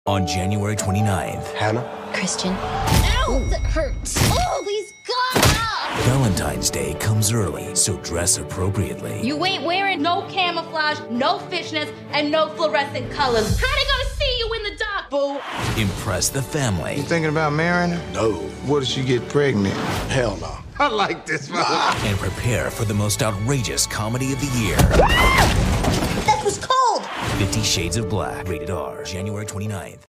on January 29th. Hannah? Christian. Ow! That hurts. Oh, please, God! Valentine's Day comes early, so dress appropriately. You ain't wearing no camouflage, no fishnets, and no fluorescent colors. How they gonna see you in the dark, boo? Impress the family. You thinking about marrying her? No. What if she get pregnant? Hell no. I like this one. And prepare for the most outrageous comedy of the year. That was cold! 50 Shades of Black. Rated R. January 29th.